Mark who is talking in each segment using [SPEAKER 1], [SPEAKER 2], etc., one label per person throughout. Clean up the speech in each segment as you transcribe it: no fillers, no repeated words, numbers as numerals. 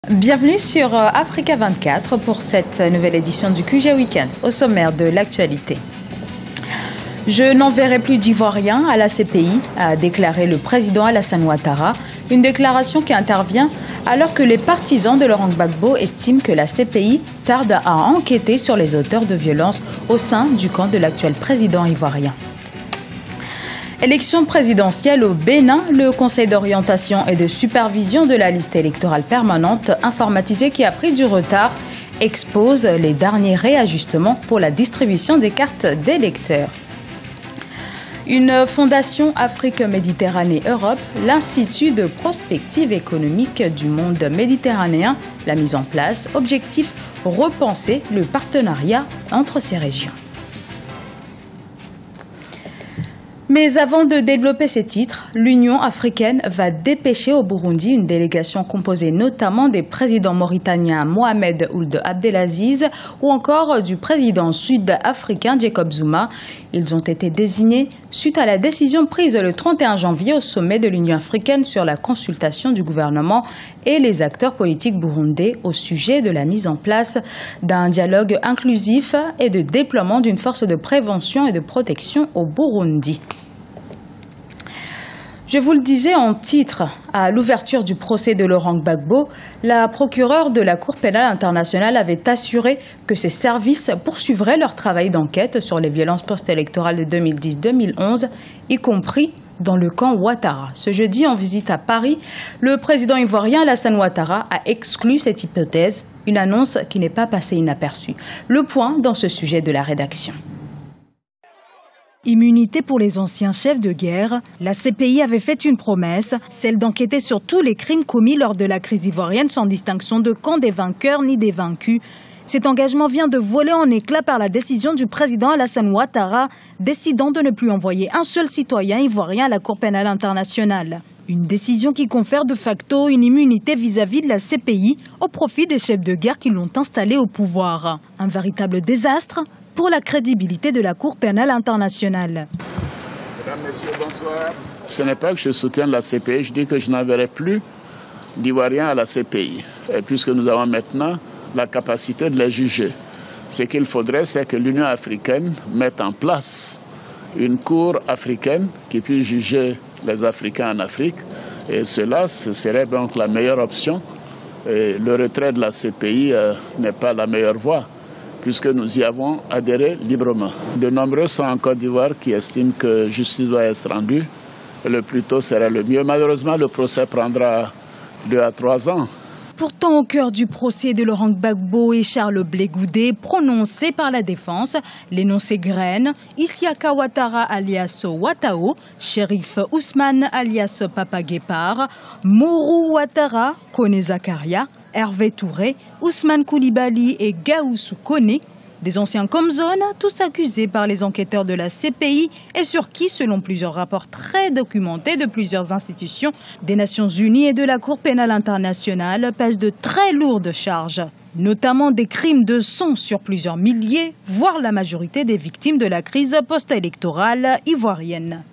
[SPEAKER 1] Bienvenue sur Africa 24 pour cette nouvelle édition du QG Weekend, au sommaire de l'actualité. Je n'enverrai plus d'Ivoiriens à la CPI, a déclaré le président Alassane Ouattara, une déclaration qui intervient alors que les partisans de Laurent Gbagbo estiment que la CPI tarde à enquêter sur les auteurs de violences au sein du camp de l'actuel président ivoirien. Élection présidentielle au Bénin, le Conseil d'orientation et de supervision de la liste électorale permanente informatisée qui a pris du retard expose les derniers réajustements pour la distribution des cartes d'électeurs. Une fondation Afrique-Méditerranée-Europe, l'Institut de prospective économique du monde méditerranéen, l'a mise en place. Objectif, repenser le partenariat entre ces régions. Mais avant de développer ces titres, l'Union africaine va dépêcher au Burundi une délégation composée notamment des présidents mauritaniens Mohamed Ould Abdelaziz ou encore du président sud-africain Jacob Zuma. Ils ont été désignés suite à la décision prise le 31 janvier au sommet de l'Union africaine sur la consultation du gouvernement et les acteurs politiques burundais au sujet de la mise en place d'un dialogue inclusif et de déploiement d'une force de prévention et de protection au Burundi. Je vous le disais en titre, à l'ouverture du procès de Laurent Gbagbo, la procureure de la Cour pénale internationale avait assuré que ses services poursuivraient leur travail d'enquête sur les violences post-électorales de 2010-2011, y compris dans le camp Ouattara. Ce jeudi, en visite à Paris, le président ivoirien Alassane Ouattara a exclu cette hypothèse, une annonce qui n'est pas passée inaperçue. Le point dans ce sujet de la rédaction.
[SPEAKER 2] Immunité pour les anciens chefs de guerre, la CPI avait fait une promesse, celle d'enquêter sur tous les crimes commis lors de la crise ivoirienne sans distinction de camp des vainqueurs ni des vaincus. Cet engagement vient de voler en éclats par la décision du président Alassane Ouattara, décidant de ne plus envoyer un seul citoyen ivoirien à la Cour pénale internationale. Une décision qui confère de facto une immunité vis-à-vis de la CPI au profit des chefs de guerre qui l'ont installé au pouvoir. Un véritable désastre pour la crédibilité de la Cour pénale internationale.
[SPEAKER 3] Mesdames, Messieurs, bonsoir. Ce n'est pas que je soutiens la CPI, je dis que je n'enverrai plus d'Ivoiriens à la CPI, puisque nous avons maintenant la capacité de les juger. Ce qu'il faudrait, c'est que l'Union africaine mette en place une cour africaine qui puisse juger les Africains en Afrique, et cela, ce serait donc la meilleure option. Et le retrait de la CPI n'est pas la meilleure voie, puisque nous y avons adhéré librement. De nombreux sont en Côte d'Ivoire qui estiment que justice doit être rendue. Le plus tôt sera le mieux. Malheureusement, le procès prendra 2 à 3 ans.
[SPEAKER 2] Pourtant, au cœur du procès de Laurent Gbagbo et Charles Blé Goudé, prononcé par la défense, l'énoncé graine, Isiaka Ouattara alias Ouattao, Shérif Ousmane alias Papa Guépard, Mourou Ouattara, Koné Zakaria, Hervé Touré, Ousmane Koulibaly et Gaoussou Koné, des anciens Comzone, tous accusés par les enquêteurs de la CPI et sur qui, selon plusieurs rapports très documentés de plusieurs institutions, des Nations Unies et de la Cour pénale internationale, pèsent de très lourdes charges, notamment des crimes de sang sur plusieurs milliers, voire la majorité des victimes de la crise post-électorale ivoirienne.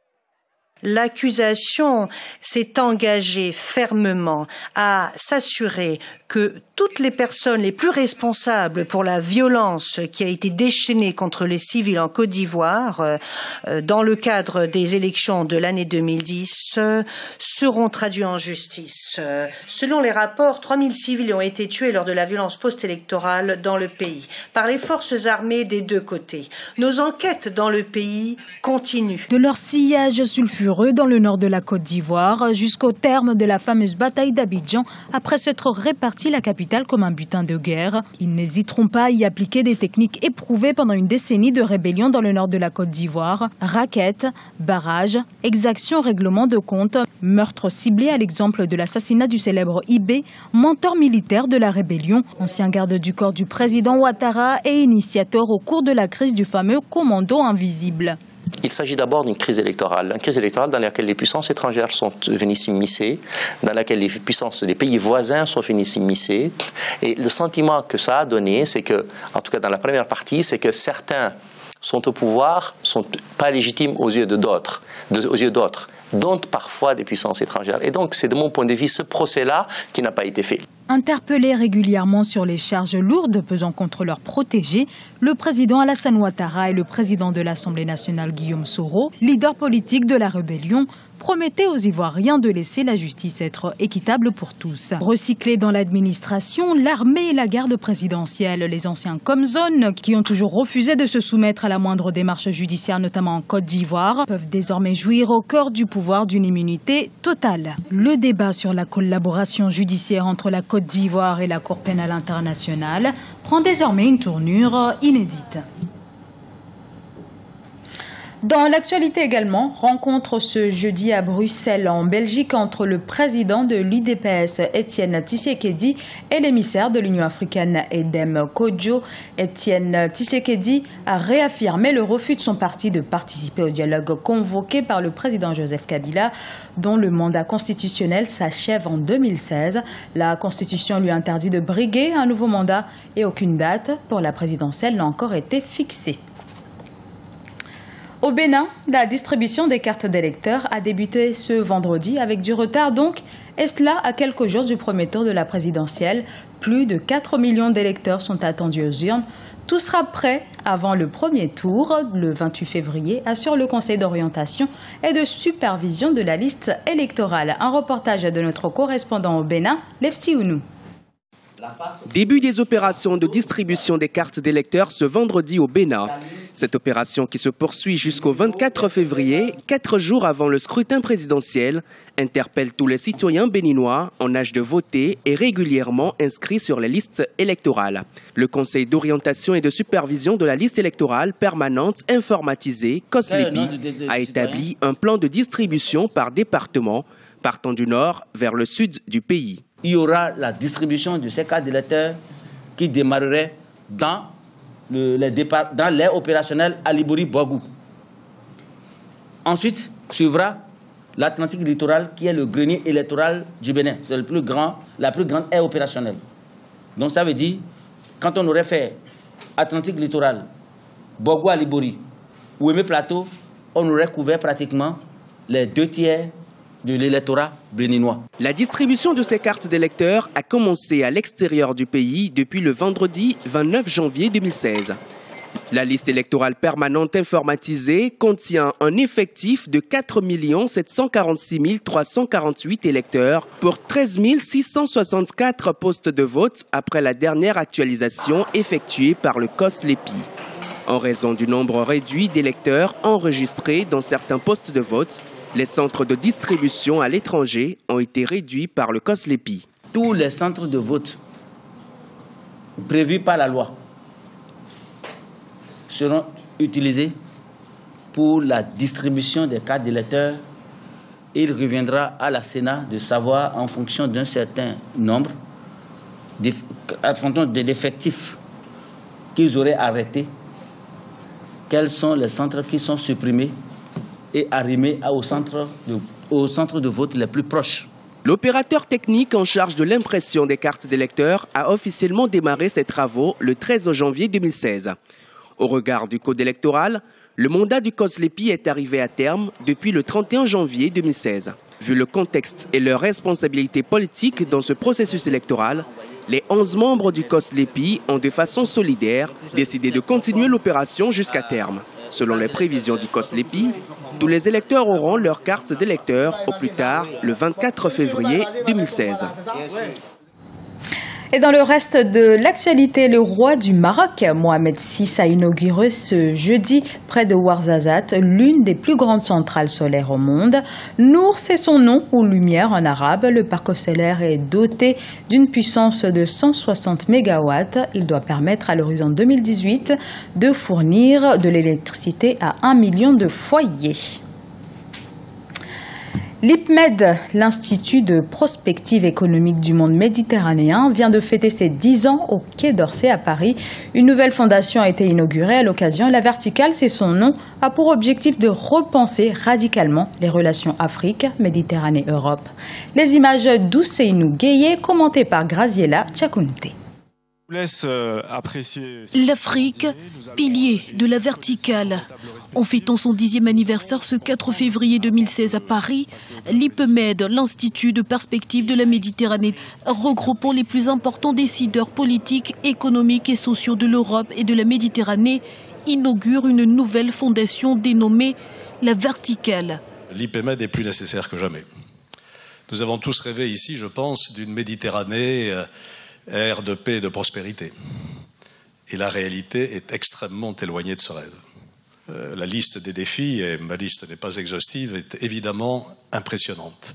[SPEAKER 4] L'accusation s'est engagée fermement à s'assurer que toutes les personnes les plus responsables pour la violence qui a été déchaînée contre les civils en Côte d'Ivoire dans le cadre des élections de l'année 2010 seront traduits en justice. Selon les rapports, 3000 civils ont été tués lors de la violence post-électorale dans le pays par les forces armées des deux côtés. Nos enquêtes dans le pays continuent.
[SPEAKER 2] De leur sillage sulfureux dans le nord de la Côte d'Ivoire jusqu'au terme de la fameuse bataille d'Abidjan, après s'être réparti la capitale comme un butin de guerre. Ils n'hésiteront pas à y appliquer des techniques éprouvées pendant une décennie de rébellion dans le nord de la Côte d'Ivoire. Raquettes, barrages, exactions, règlements de compte, meurtres ciblés à l'exemple de l'assassinat du célèbre Ibé, mentor militaire de la rébellion, ancien garde du corps du président Ouattara et initiateur au cours de la crise du fameux commando invisible.
[SPEAKER 5] Il s'agit d'abord d'une crise électorale dans laquelle les puissances étrangères sont venues s'immiscer, dans laquelle les puissances des pays voisins sont venues s'immiscer. Et le sentiment que ça a donné, c'est que, en tout cas dans la première partie, c'est que certains sont au pouvoir, sont pas légitimes aux yeux d'autres, dont parfois des puissances étrangères. Et donc, c'est de mon point de vue ce procès-là qui n'a pas été fait.
[SPEAKER 2] Interpellé régulièrement sur les charges lourdes pesant contre leurs protégés, le président Alassane Ouattara et le président de l'Assemblée nationale Guillaume Soro, leader politique de la rébellion, promettaient aux Ivoiriens de laisser la justice être équitable pour tous. Recyclés dans l'administration, l'armée et la garde présidentielle, les anciens Comzone, qui ont toujours refusé de se soumettre à la moindre démarche judiciaire, notamment en Côte d'Ivoire, peuvent désormais jouir au cœur du pouvoir d'une immunité totale. Le débat sur la collaboration judiciaire entre la Côte d'Ivoire et la Cour pénale internationale prend désormais une tournure inédite.
[SPEAKER 1] Dans l'actualité également, rencontre ce jeudi à Bruxelles en Belgique entre le président de l'UDPS Etienne Tshisekedi et l'émissaire de l'Union africaine Edem Kodjo. Etienne Tshisekedi a réaffirmé le refus de son parti de participer au dialogue convoqué par le président Joseph Kabila, dont le mandat constitutionnel s'achève en 2016. La Constitution lui interdit de briguer un nouveau mandat et aucune date pour la présidentielle n'a encore été fixée. Au Bénin, la distribution des cartes d'électeurs a débuté ce vendredi avec du retard donc, et cela à quelques jours du premier tour de la présidentielle. Plus de 4 millions d'électeurs sont attendus aux urnes. Tout sera prêt avant le premier tour, le 28 février, assure le Conseil d'orientation et de supervision de la liste électorale. Un reportage de notre correspondant au Bénin, Lefti Ounou.
[SPEAKER 6] Début des opérations de distribution des cartes d'électeurs ce vendredi au Bénin. Cette opération qui se poursuit jusqu'au 24 février, 4 jours avant le scrutin présidentiel, interpelle tous les citoyens béninois en âge de voter et régulièrement inscrits sur les listes électorales. Le Conseil d'orientation et de supervision de la liste électorale permanente informatisée, COSLEPI, a établi un plan de distribution par département, partant du nord vers le sud du pays.
[SPEAKER 7] Il y aura la distribution de ces cartes d'électeurs qui démarrerait dans l'aire opérationnelle à Libori-Boigou. Ensuite, suivra l'Atlantique littoral qui est le grenier électoral du Bénin. C'est la plus grande aire opérationnelle. Donc ça veut dire, quand on aurait fait Atlantique littoral, Boigou à Libori ou Aimé Plateau, on aurait couvert pratiquement les 2/3 de l'électorat béninois.
[SPEAKER 6] La distribution de ces cartes d'électeurs a commencé à l'extérieur du pays depuis le vendredi 29 janvier 2016. La liste électorale permanente informatisée contient un effectif de 4 746 348 électeurs pour 13 664 postes de vote après la dernière actualisation effectuée par le COSLEPI. En raison du nombre réduit d'électeurs enregistrés dans certains postes de vote, les centres de distribution à l'étranger ont été réduits par le COSLEPI.
[SPEAKER 7] Tous les centres de vote prévus par la loi seront utilisés pour la distribution des cartes d'électeurs. Il reviendra à la Sénat de savoir, en fonction d'un certain nombre, en fonction de l'effectif qu'ils auraient arrêté, quels sont les centres qui sont supprimés et arrimés aux centres de vote les plus proches.
[SPEAKER 6] L'opérateur technique en charge de l'impression des cartes d'électeurs a officiellement démarré ses travaux le 13 janvier 2016. Au regard du code électoral, le mandat du COSLEPI est arrivé à terme depuis le 31 janvier 2016. Vu le contexte et leur responsabilité politique dans ce processus électoral, les 11 membres du COSLEPI ont de façon solidaire décidé de continuer l'opération jusqu'à terme. Selon les prévisions du COSLEPI, tous les électeurs auront leur carte d'électeur au plus tard le 24 février 2016.
[SPEAKER 1] Et dans le reste de l'actualité, le roi du Maroc, Mohamed VI, a inauguré ce jeudi près de Ouarzazate l'une des plus grandes centrales solaires au monde. Nour, c'est son nom, ou lumière en arabe. Le parc solaire est doté d'une puissance de 160 MW. Il doit permettre à l'horizon 2018 de fournir de l'électricité à 1 million de foyers. L'IPMED, l'Institut de prospective économique du monde méditerranéen, vient de fêter ses 10 ans au Quai d'Orsay à Paris. Une nouvelle fondation a été inaugurée à l'occasion. La Verticale, c'est son nom, a pour objectif de repenser radicalement les relations Afrique, Méditerranée, Europe. Les images d'Ousseynou Gueye, commentées par Graziella Tchakounté.
[SPEAKER 8] L'Afrique, pilier de la verticale. En fêtant son 10e anniversaire ce 4 février 2016 à Paris, l'IPMED, l'Institut de perspective de la Méditerranée, regroupant les plus importants décideurs politiques, économiques et sociaux de l'Europe et de la Méditerranée, inaugure une nouvelle fondation dénommée la verticale.
[SPEAKER 9] L'IPMED est plus nécessaire que jamais. Nous avons tous rêvé ici, je pense, d'une Méditerranée ère de paix et de prospérité. Et la réalité est extrêmement éloignée de ce rêve. La liste des défis, et ma liste n'est pas exhaustive, est évidemment impressionnante.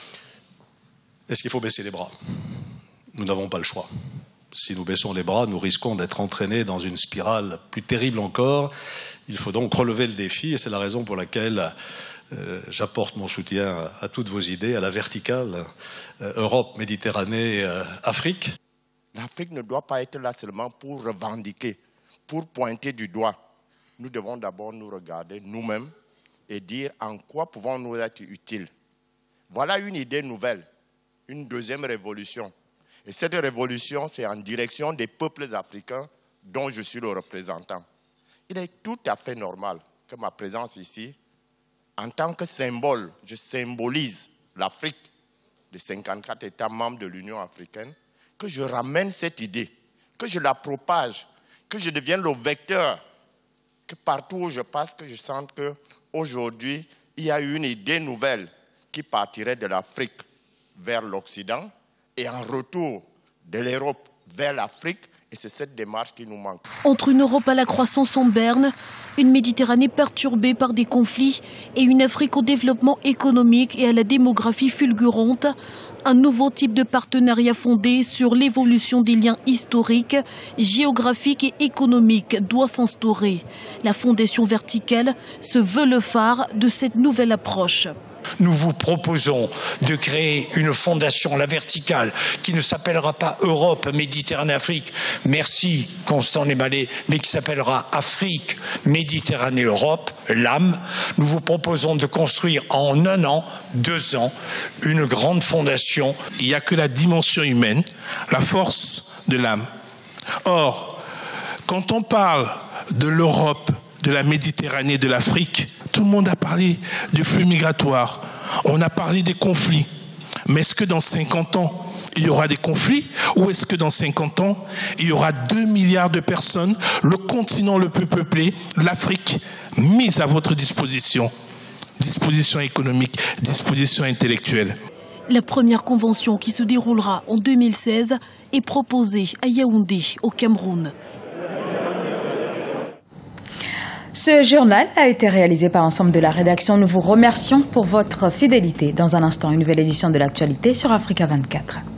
[SPEAKER 9] Est-ce qu'il faut baisser les bras? Nous n'avons pas le choix. Si nous baissons les bras, nous risquons d'être entraînés dans une spirale plus terrible encore. Il faut donc relever le défi, et c'est la raison pour laquelle j'apporte mon soutien à toutes vos idées, à la verticale Europe, Méditerranée, Afrique.
[SPEAKER 10] L'Afrique ne doit pas être là seulement pour revendiquer, pour pointer du doigt. Nous devons d'abord nous regarder nous-mêmes et dire en quoi pouvons-nous être utiles. Voilà une idée nouvelle, une deuxième révolution. Et cette révolution, c'est en direction des peuples africains dont je suis le représentant. Il est tout à fait normal que ma présence ici, en tant que symbole, je symbolise l'Afrique, les 54 États membres de l'Union africaine, que je ramène cette idée, que je la propage, que je devienne le vecteur, que partout où je passe, que je sente qu'aujourd'hui, il y a une idée nouvelle qui partirait de l'Afrique vers l'Occident et en retour de l'Europe vers l'Afrique. Et c'est cette démarche qui nous manque.
[SPEAKER 8] Entre une Europe à la croissance en berne, une Méditerranée perturbée par des conflits et une Afrique au développement économique et à la démographie fulgurante, un nouveau type de partenariat fondé sur l'évolution des liens historiques, géographiques et économiques doit s'instaurer. La fondation verticale se veut le phare de cette nouvelle approche.
[SPEAKER 11] Nous vous proposons de créer une fondation, la verticale, qui ne s'appellera pas Europe, Méditerranée, Afrique, merci Constant Lemallet, mais qui s'appellera Afrique, Méditerranée, Europe, l'âme. Nous vous proposons de construire en 1 an, 2 ans, une grande fondation.
[SPEAKER 12] Il n'y a que la dimension humaine, la force de l'âme. Or, quand on parle de l'Europe, de la Méditerranée, de l'Afrique, tout le monde a parlé du flux migratoire. On a parlé des conflits. Mais est-ce que dans 50 ans, il y aura des conflits? Ou est-ce que dans 50 ans, il y aura 2 milliards de personnes, le continent le plus peuplé, l'Afrique, mise à votre disposition? Disposition économique, disposition intellectuelle.
[SPEAKER 8] La première convention qui se déroulera en 2016 est proposée à Yaoundé, au Cameroun.
[SPEAKER 1] Ce journal a été réalisé par l'ensemble de la rédaction. Nous vous remercions pour votre fidélité. Dans un instant, une nouvelle édition de l'actualité sur Africa 24.